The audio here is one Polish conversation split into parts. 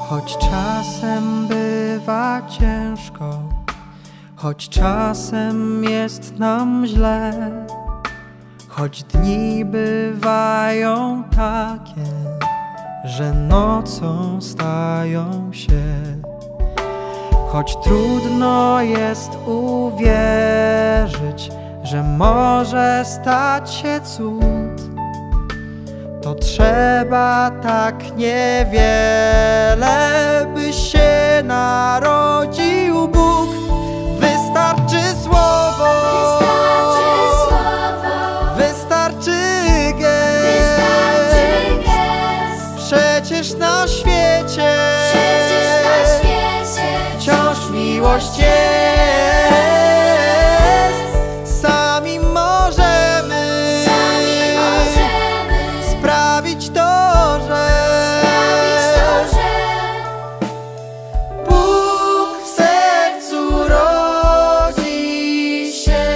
Choć czasem bywa ciężko, choć czasem jest nam źle, choć dni bywają takie, że nocą stają się, choć trudno jest uwierzyć, że może stać się cud, to trzeba tak niewiele, by się narodził Bóg. Wystarczy słowo, wystarczy gest. Przecież na świecie wciąż miłość jest. Sami możemy sprawić to, że Bóg w sercu rodzi się.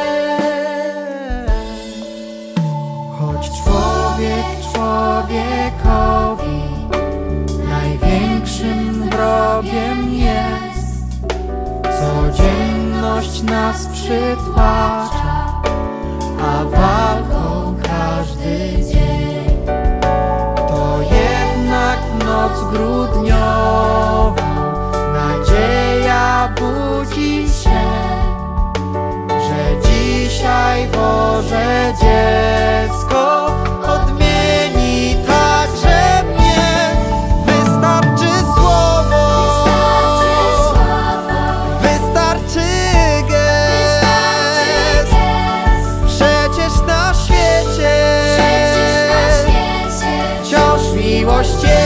Choć człowiek człowiekowi największym wrogiem jest, codzienność nas przytłacza, a walką każdy dzień, to jednak w noc grudniową nadzieja budzi się, że dzisiaj Boże dziecko odmieni także mnie. Wystarczy słowo, wystarczy gest. Przecież na świecie wciąż miłość jest.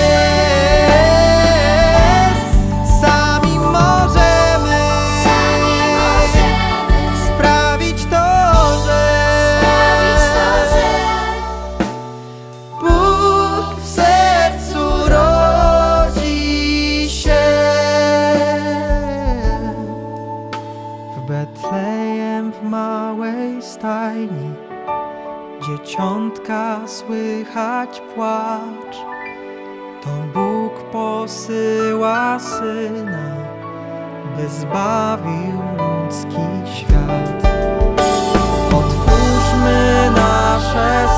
Sami możemy sprawić to, że Bóg w sercu rodzi się. W Betlejem w małej stajni dzieciątka słychać płacz. To Bóg posyła Syna, by zbawił ludzki świat. Otwórzmy nasze